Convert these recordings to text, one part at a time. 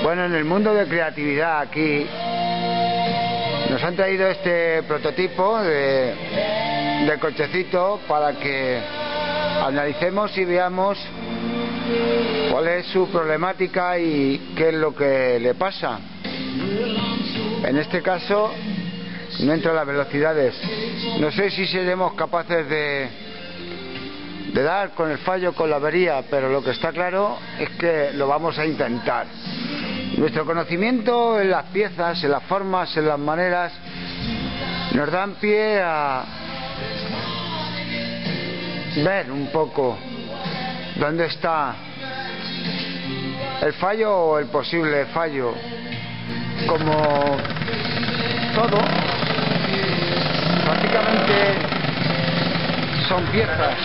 Bueno, en el mundo de creatividad aquí nos han traído este prototipo de cochecito para que analicemos y veamos cuál es su problemática y qué es lo que le pasa. En este caso no entro a las velocidades. No sé si seremos capaces de dar con el fallo, con la avería, pero lo que está claro es que lo vamos a intentar. Nuestro conocimiento en las piezas, en las formas, en las maneras, nos dan pie a ver un poco dónde está el fallo o el posible fallo. Como todo, prácticamente son piezas,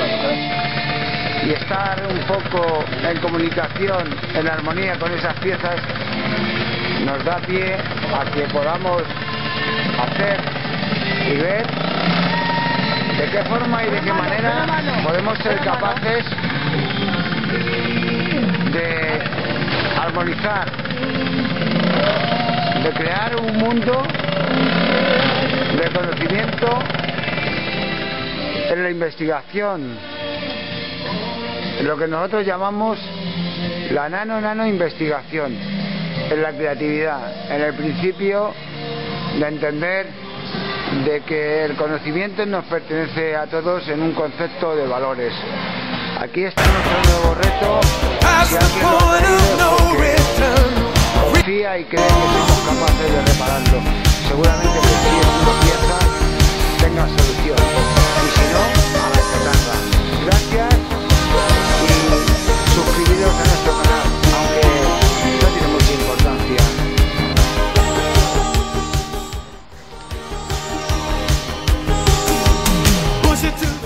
y estar un poco en comunicación, en armonía con esas piezas, nos da pie a que podamos hacer y ver de qué forma y de qué manera podemos ser capaces de armonizar, de crear un mundo de conocimiento en la investigación, en lo que nosotros llamamos la nano investigación, en la creatividad, en el principio de entender de que el conocimiento nos pertenece a todos en un concepto de valores. Aquí está nuestro nuevo reto. Si alguien lo ha traído porque confía y cree que somos capaces de repararlo, seguramente que si es una pieza tenga solución, y si no, a la chatarra. Gracias y suscribiros a nuestro canal, aunque no tiene mucha importancia. Push it to